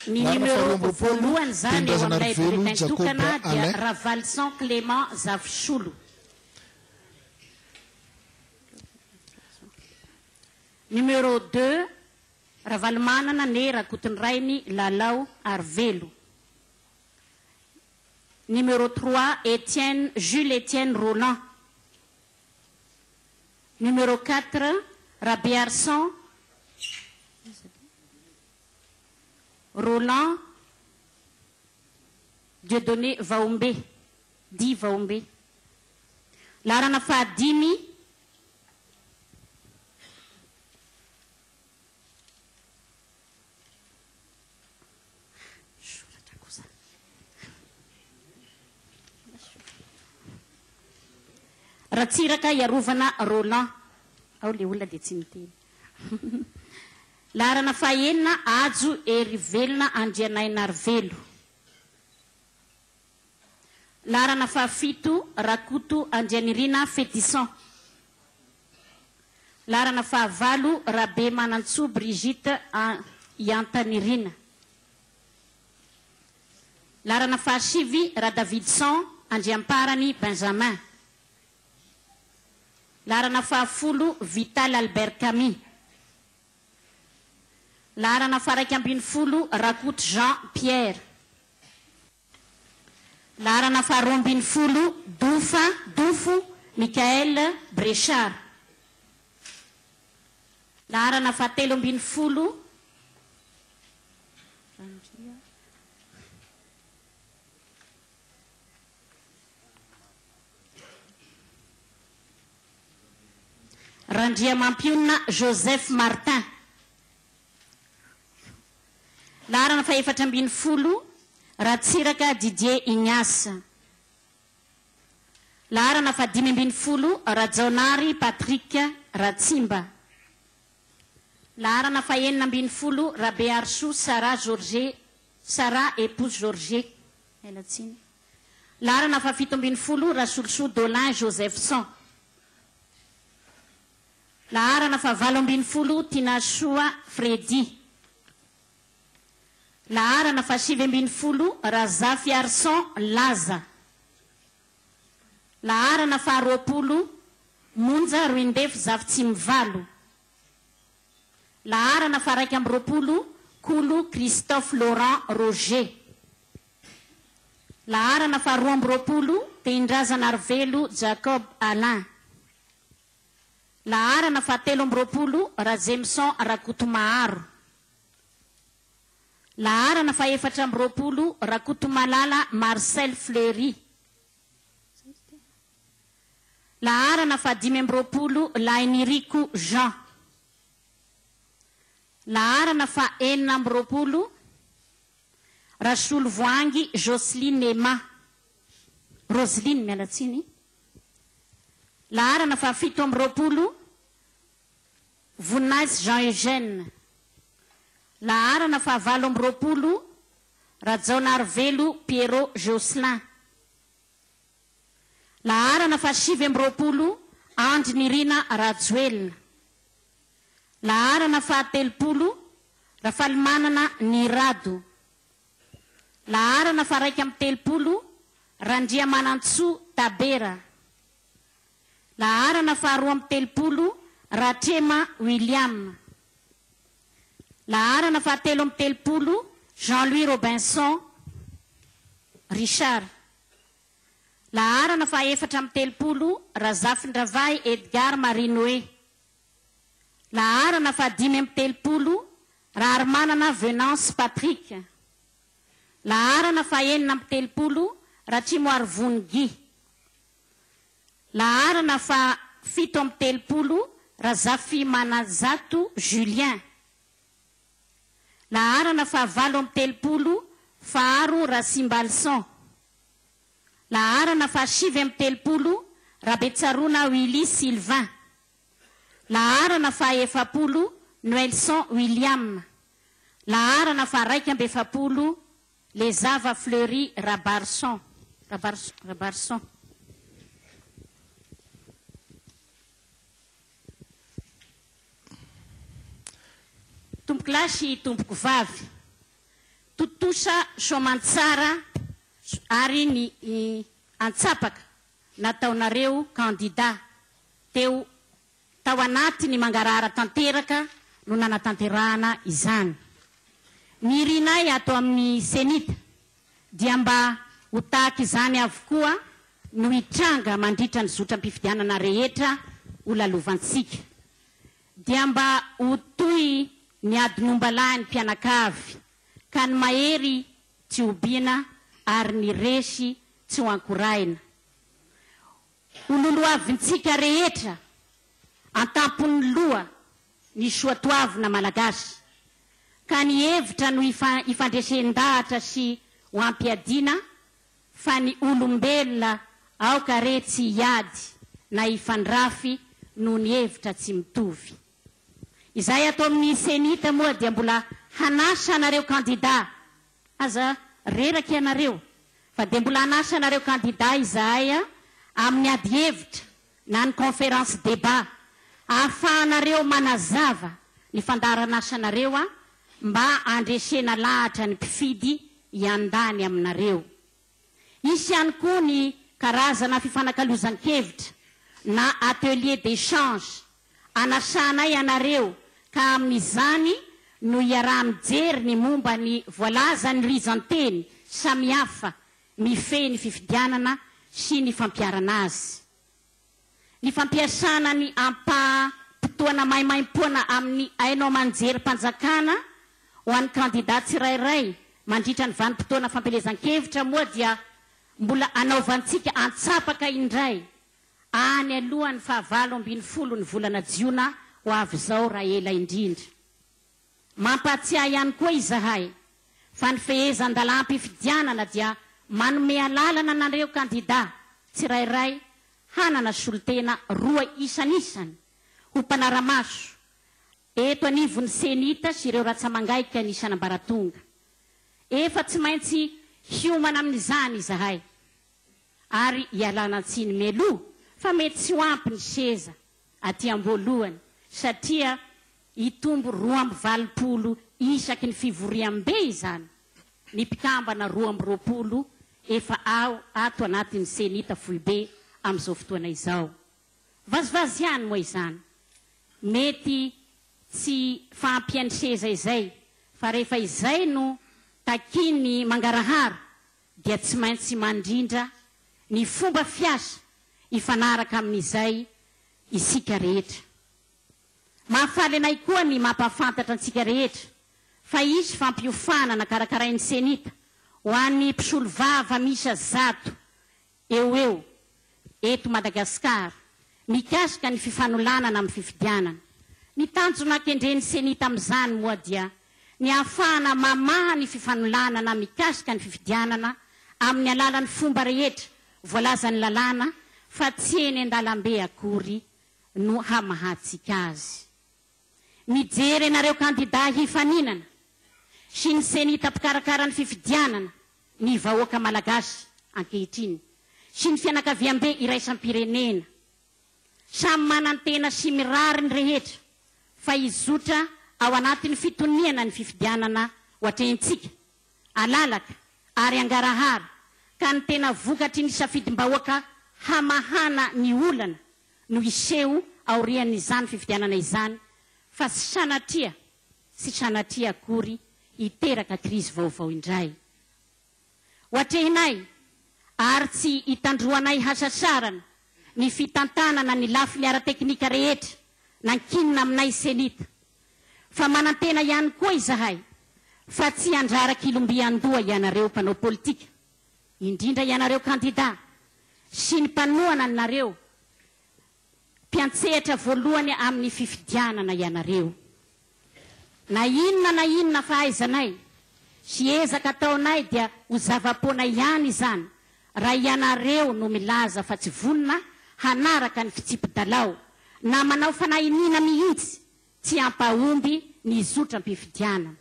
Ny numéro voalohany zany eo amin'ilay bulletin tokana dia Ravalson Clément Zavisolo. Numéro 2 Ravalomanana ne Rakotondrainy Lalao Arvelo. Numéro 3 Jules Étienne Roland. Numéro 4 Rabiarson Roland Dieudonné Vaombe, Di Vaombe. Larana fahadimy Ratsiraka Iarovana Roland. Ao le olona dia tsy miteny. Larana fahenina Ajo Erivelona Andrianaina Arvelo. Larana fahafito Rakoto Andrianirina Fétisson. Larana fahavalo Rabe Manantsoa Brigitte Iantanirina. Larana fahasivy Radavidson Andriamparany Benjamin. Larana fahafolo Vital Albert Camus. Larana faha 12 Rakoto Jean Pierre. Larana faha 12 Dofo Michael Bréchard. Larana faha 13 Randriamampiona Joseph Martin. Larana faha 14 Ratsiraka Didier Ignace. Larana faha 15 Rajaonary Patrick Ratsimba. Larana faha 16 Rabe Arsou Sarah épouse Georges. Larana faha 17 Rasolsou Dolin Josephson. Larana faha 18 Tinasoa Freddy. Larana faha 19 Razafy Arson Laza. Larana faha 20 Monja Ruindefo Zavitsimivalo. Larana faha 20 Kolo Christophe Laurent Roger. Larana faha 20 Tendrazana Arvelo Jacob Alain. Larana faha 13 Razemson Rakotomaharo. Larana faha 14 Rakotomalala Marcel Fleury. Larana faha 15 Lainirico Jean. Larana faha 19 Rasolo Voangy Jocelyne Emma. Roseline mialatsiny. Larana faha 17 Voninaizy Jean Eugène. Larana faha 20 Rajaona Arvelo Pierrot Jocelyn. Larana faha 20 Andry Nirina Rajoelina. Larana faha 30 Rafalimanana Nirado. Larana faha 30 Randriamanantsoa Tabera. Larana faha 30 Ratrema William. Larana faha 30 Jean-Louis Robinson Richard. Larana faha 30 Razafindravay Edgar Marinoe. Larana faha 30 Raharmanana Venance Patrick. Larana faha 30 Ratrimoary Vongy. Larana faha 17 Razafy Manazato Julien. Larana faha 30 Faharo Rasimbalson. Larana faha 30 Rabetsarona Willy Sylvain. Larana faha 70 Noelson William. Larana faha 70 Lezava Fleury Rabarson. Tompoko lahy sy tompoko vavy, kosa soamantsara ary ny antsapaka nataonareo kandida tao anatiny mangarara tanteraka no nanatanterahana izany. Ny rinay ato amin'ny senita dia mba ho tahaka izany avokoa no hitranga mandritra ny zotram-pifidianana rehetra ho lalovantsika. Dia mba ho toy ny adinombalay ny mpianakavy ka ny mahery tsy hobiana ary ny resy tsy ho ankoraina. Ho loloavintsika rehetra antampony loha ny soatoavina malagasy ka ny hevitra no ifandresen-dahatra sy ho ampiadiana fa ny olombelona aoka re tsy hiady na ifandrafy no ny hevitra tsy mitovy. Izay atao amin'ny senita moa dia mbola hanasa anareo kandida, aza reraky anareo fa dia mbola hanasa anareo kandida izahay amin'ny ady hevitra na ny conférence débat ahafahanareo manazava ny fandaranasa anareo mba andresena lahatra ny mpifidy iandany aminareo. Isy ihany koa ny karazana fifanankalozan-kevitra na atelier d'échange anasanay anareo ka amin'izany no iaraha mijery ny momba ny voalaza ny rizanteny samihafa mifehy ny fifidianana sy ny fampiarana azy. Ny fampiasana ny ampaham-potoana maimaim-poana amin'ny ainao manjery mpanjakana ho an'ny kandidat tsirairay mandritra ny vanim-potoana fampelezan-kevitra moa dia mbola anaovantsika antsapaka indray any alohan'ny 27 ny volana jiona ho avy zao raha ela indrindra. Mampatsiahy ihany koa izahay fa ny fehezan-dalam-pifidianana dia manome alalana anareo kandida tsirairay hanana solotena 2 isan'isany ho mpanaramaso eto anivon'ny senita sy ireo ratsamangaika ny isanambaratonga. Efa tsy maintsy hiomana amin'izany izahay ary ialana tsiny meloa fa mety tsy ho ampy ny seza aty am-boalohany satria itombo 220 isaky ny fivoriam-be izany. Ny mpikambana 220 efa ato anatin'ny senita foibe amin'izao fotoana izao. Vazivazy ihany moa izany. Mety tsy fampiany seza izay fa rehefa izay no takiny mangarahara dia tsy maintsy mandrindra ny fomba fiasa ifanaraka amin'izay isika rehetra. Mahafaly anay koa ny mampafantatra antsika rehetra fa isy fampiofanana karakarain'ny senita ho an'ny mpisolo vava misa 100 eo eto Madagasikara mikasika ny fifanolanana amin'ny fifidianana. Ny tanjona kendren'ny senita amin'izany moa dia ny ahafahana mamaha ny fifanolanana mikasika ny fifidianana amin'ny alalan'ny fomba rehetra voalazan'ny lalàna fa tsy eny an-dalambe akory no hamahantsika azy. Mijery anareo kandida hifaninana sy ny senita mpikarakara ny fifidianana ny vahoaka malagasy ankehitriny sy ny fianakaviam-be iraisam-pirenena samy manantena sy mirary ny rehetra fa izotra ao anatin'ny fitoniana ny fifidianana ho atrehintsika alalaka ary angarahara ka ny tena vokatry ny safidim-bahoaka hamahana ny olana no iseho aorian'izany fifidianana izany fa sy sanatria akory iteraka krizy vaovao indray. Ho atrehinay ary tsy hitandroanay hasasarana ny fitantanana ny lafiny ara-teknika rehetra nankinina aminay senita fa manantena ihany koa izahay fa tsy andraraka ilombian-doha ianareo mpanao politika indrindra ianareo kandida sy ny mpanoana anareo mpiantsehatra voalohany amin'ny fifidianana ianareo. Na inona fahaizanay sy ezaka ataonay dia ho zava-poana ihany izany raha ianareo no milaza fa tsy vonona hanaraka ny fitsipy-dalao na manao fanahinina mihitsy tsy ampahomby ny zotram-pifidianana.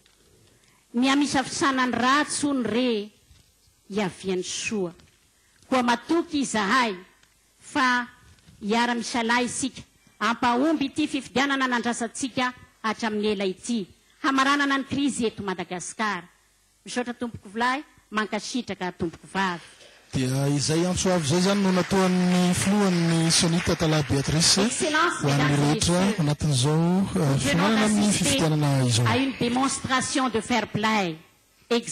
Ny amisafisanany ratso ny re iavian'ny soa koa matoky izahay fa iara-misalahy isika ampahomby ity fifidianana nandrasantsika hatramin'ny ela ity hamaranana ny krizy eto Madagasikara misaotra tompoko volahy mankasitraka tompoko vavy. Dia izay antso avy zay zany no nataon'ny filohan'ny Sonita Tala Béatrice ho an'ny rehetra anatin'izao finanana amin'ny fifidianana izao. À une démonstration de fair play.